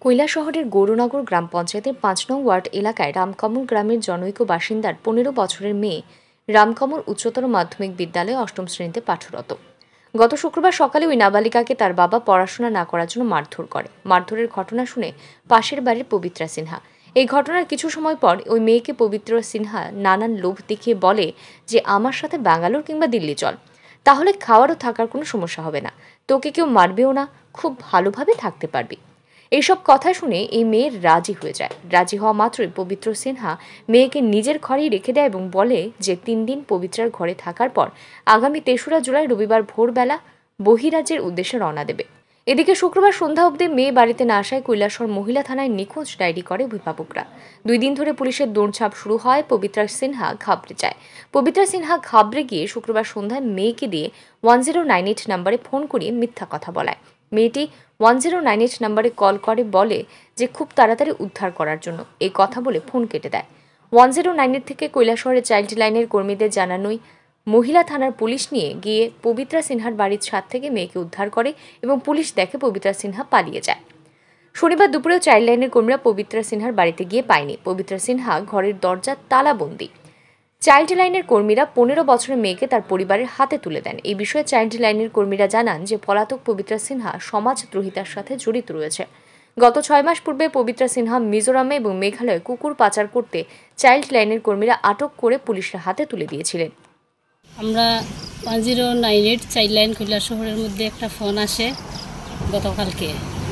কৈলাসহরের গৌরনগর গ্রাম পঞ্চায়েতের ৫ নং ওয়ার্ড এলাকায় রামকমল গ্রামের জনৈক বাসিন্দার ১৫ বছরের মেয়ে রামকমল উচ্চতর মাধ্যমিক বিদ্যালয়ে অষ্টম শ্রেণীতে পাঠরত। গত শুক্রবার সকালে ওই নাবালিকাকে তার বাবা পড়াশোনা না করার জন্য মারধর করে। মারধরের ঘটনা শুনে পাশের বাড়ির পবিত্রা সিনহা। এই ঘটনার কিছু সময় পর ওই মেয়েকে পবিত্রা সিনহা নানান লোভ দেখিয়ে বলে যে আমার সাথে ব্যাঙ্গালোর কিংবা দিল্লি চল, তাহলে খাওয়ার ও থাকার কোনো সমস্যা হবে না, তোকে কেউ মারবেও না, খুব ভালোভাবে থাকতে পারবি। এইসব কথা শুনে এই মেয়ের রাজি হয়ে যায়। রাজি হওয়া মাত্রই পবিত্র সিনহা মেয়েকে নিজের ঘরেই রেখে দেয় এবং বলে যে ৩ দিন পবিত্রার ঘরে থাকার পর আগামী ৩রা জুলাই রবিবার ভোরবেলা বহিরাজ্যের উদ্দেশ্যে রওনা দেবে। এদিকে শুক্রবার সন্ধ্যা অবধি মেয়ে বাড়িতে না আসায় কৈলাসহর মহিলা থানায় নিখোঁজ ডায়েরি করে অভিভাবকরা। ২ দিন ধরে পুলিশের দৌড়ঝাঁপ শুরু হয়। পবিত্রা সিনহা ঘাবড়ে যায়। পবিত্রা সিনহা ঘাবড়ে গিয়ে শুক্রবার সন্ধ্যায় মেয়েকে দিয়ে 1098 নম্বরে ফোন করিয়ে মিথ্যা কথা বলায়। মেয়েটি 1098 নম্বরে কল করে বলে যে খুব তাড়াতাড়ি উদ্ধার করার জন্য। এই কথা বলে ফোন কেটে দেয়। 1098 থেকে কৈলাসহরের চাইল্ড লাইনের কর্মীদের জানানোই মহিলা থানার পুলিশ নিয়ে গিয়ে পবিত্রা সিনহার বাড়ির ছাদ থেকে মেয়েকে উদ্ধার করে এবং পুলিশ দেখে পবিত্রা সিনহা পালিয়ে যায়। শনিবার দুপুরেও চাইল্ড লাইনের কর্মীরা পবিত্রা সিনহার বাড়িতে গিয়ে পায়নি। পবিত্রা সিনহা ঘরের দরজা তালাবন্দি। চাইল্ড লাইনের কর্মীরা ১৫ বছরের মেয়েকে তার পরিবারের হাতে তুলে দেন। এই বিষয়ে চাইল্ড লাইনের কর্মীরা জানান যে পলাতক পবিত্রা সিনহা সমাজদ্রোহিতার সাথে জড়িত রয়েছে। গত ৬ মাস পূর্বে পবিত্রা সিনহা মিজোরামে এবং মেঘালয়ে কুকুর পাচার করতে চাইল্ড লাইনের কর্মীরা আটক করে পুলিশের হাতে তুলে দিয়েছিলেন। আমরা 1098 চাইল্ড লাইন কৈলাসহরের মধ্যে একটা ফোন আসে গতকালকে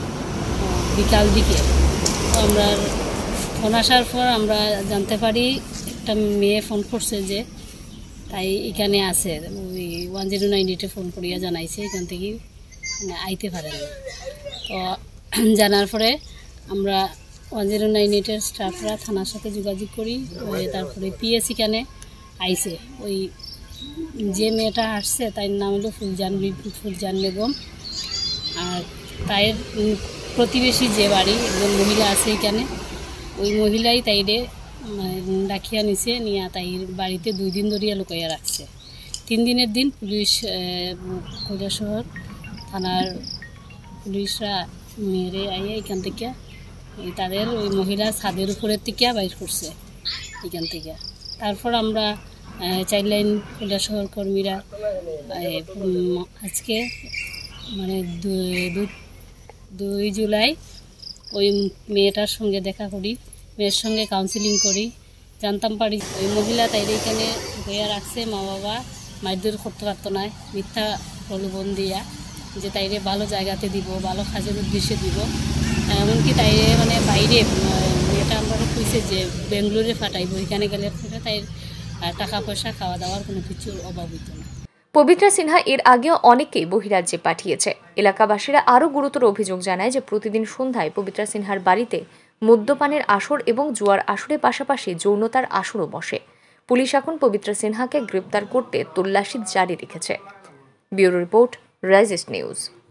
বিকাল দিকে। আমরা ফোন আসার পর আমরা জানতে পারি একটা মেয়ে ফোন করছে যে তাই এখানে আছে। ওই 1098 ফোন করিয়া জানাইছে এখান থেকে আইতে পারেন না। তো জানার পরে আমরা 1098 স্টাফরা থানার সাথে যোগাযোগ করি। তারপরে পিএস এখানে আইছে। ওই যে মেয়েটা আসছে তার নাম হলো ফুলজান বেগম। আর তাই প্রতিবেশী যে বাড়ি একজন মহিলা আছে এখানে, ওই মহিলাই তাইরে ডাকিয়া নিছে, নিয়ে তাই বাড়িতে 2 দিন ধরিয়া লুকাইয়া রাখছে। 3 দিনের দিন পুলিশ কৈলাসহর থানার পুলিশরা মেরে আইয়া এখান থেকে তাদের ওই মহিলা ছাদের উপরের থেকে বাইর করছে এখান থেকে। তারপর আমরা চাইল্ড লাইন কৈলাসহর কর্মীরা আজকে মানে 2 জুলাই ওই মেয়েটার সঙ্গে দেখা করি, মেয়ের সঙ্গে কাউন্সিলিং করি। জানতাম পারি ওই মহিলা তাই এখানে হইয়া রাখছে। মা বাবা মারধর করতে পারতো না, মিথ্যা প্রলোভন দিয়া যে তাইরে ভালো জায়গাতে দিব, ভালো কাজের উদ্দেশ্যে দিব। এমনকি তাইরে মানে বাইরে মেয়েটা আমরা কইছে যে বেঙ্গলোরে ফাটাইব, এখানে গেলে তাই টাকা পয়সা খাওয়া দাওয়ার কোনো কিছুর অভাব হইত না। পবিত্রা সিনহা এর আগেও অনেককেই বহিরাজ্যে পাঠিয়েছে। এলাকাবাসীরা আরও গুরুতর অভিযোগ জানায় যে প্রতিদিন সন্ধ্যায় পবিত্রা সিনহার বাড়িতে মদ্যপানের আসর এবং জুয়ার আসরের পাশাপাশি যৌনতার আসরও বসে। পুলিশ এখন পবিত্রা সিনহাকে গ্রেপ্তার করতে তল্লাশি জারি রেখেছে। ব্যুরো রিপোর্ট, রাইজিস্ট নিউজ।